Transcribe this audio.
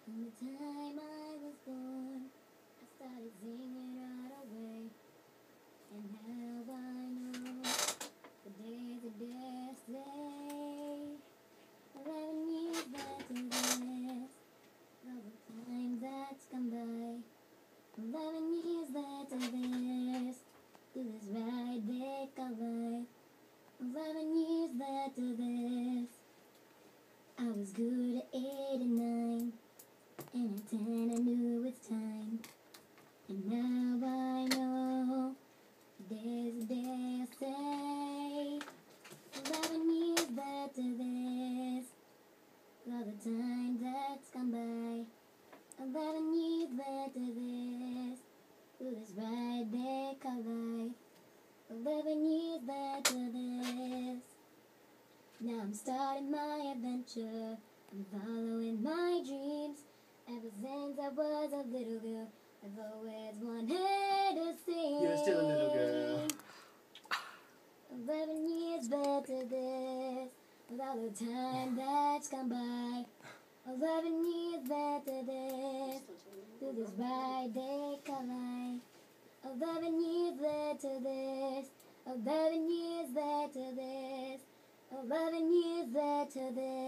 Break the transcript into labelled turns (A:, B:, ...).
A: From the time I was born, I started singing right away. And now I know the day's a day. 11 years back to this, all the time that's come by. 11 years later this, to this right back alive. 11 years later this, I was good at 8 and 9, and at 10 I knew it's time. And now I know there's a day I say. 11 years later this, all the time that's come by. 11 years later this, to this right back alive. 11 years later this, now I'm starting my adventure. I'm following my dreams. Ever since I was a little girl, I've always wanted to sing.
B: You're still a little girl.
A: 11 years later this, with all the time that's gone by. 11 years later this, through this right back alive. 11 years later this, 11 years later this, 11 years later this.